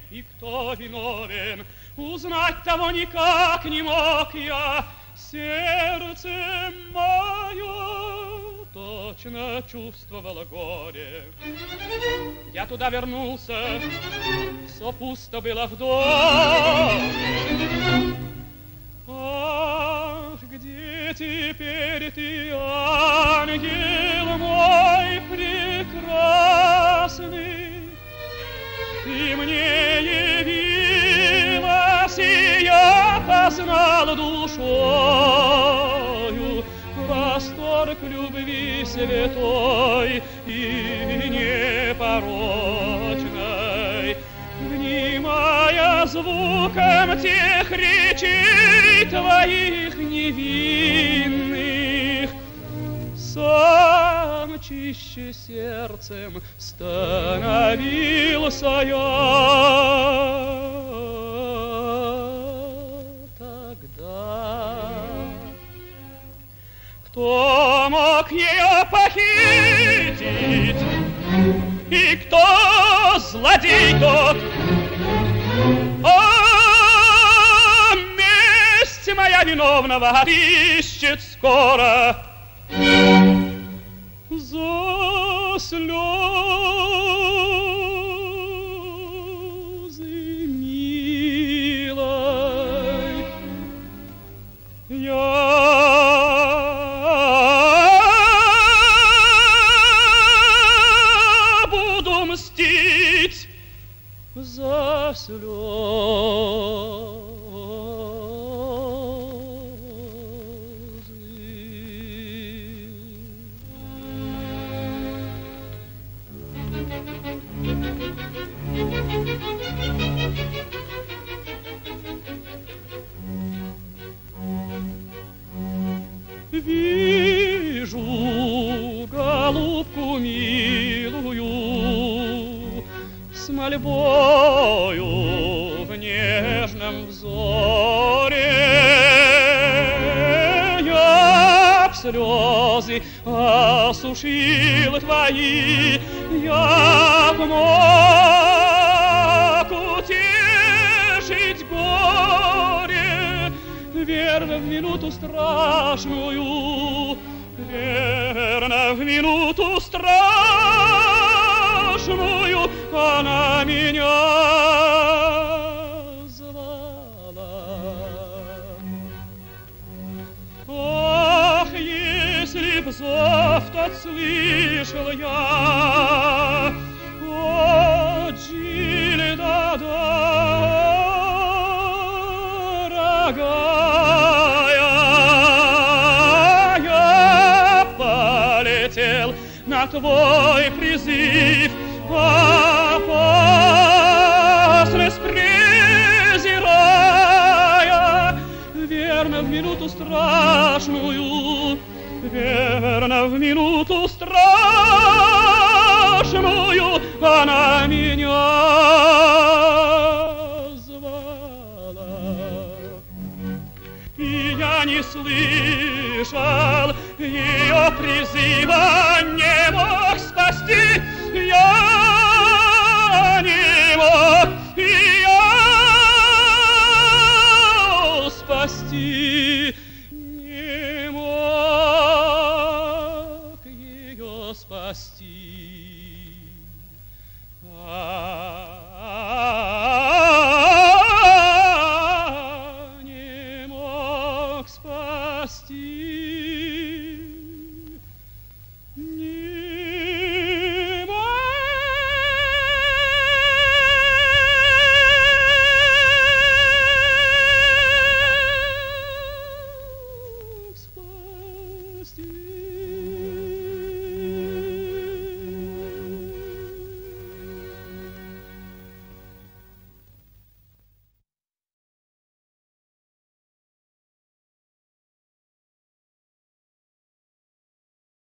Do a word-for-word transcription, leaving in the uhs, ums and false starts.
и кто виновен, узнать того никак не мог я. Сердце мое точно чувствовало горе. Я туда вернулся, все пусто было в доме. Ах, где теперь ты, ангел мой прекрасный? Ты мне явилась, и я познал душою восторг любви святой и непорочной. Внимая звуком тех речей твоих невинных, сам чище сердцем становился я. Тогда кто мог ее похитить, и кто злодей тот? О, месть моя виновного отыщет скоро за слезы милой. Я буду мстить за слезы. Вижу голубку милую с мольбою в нежном взоре. Я б слезы осушил твои, я б мог утешить горе. Верно, в минуту страшную, верно, в минуту страшную она меня звала. Ах, если б зов тот слышал я, о, Джильда, дорогая, я полетел на твой призыв, а после презирая, верно, в минуту страшную, верно, в минуту страшную она меня звала. И я не слышал ее призыва, не мог спасти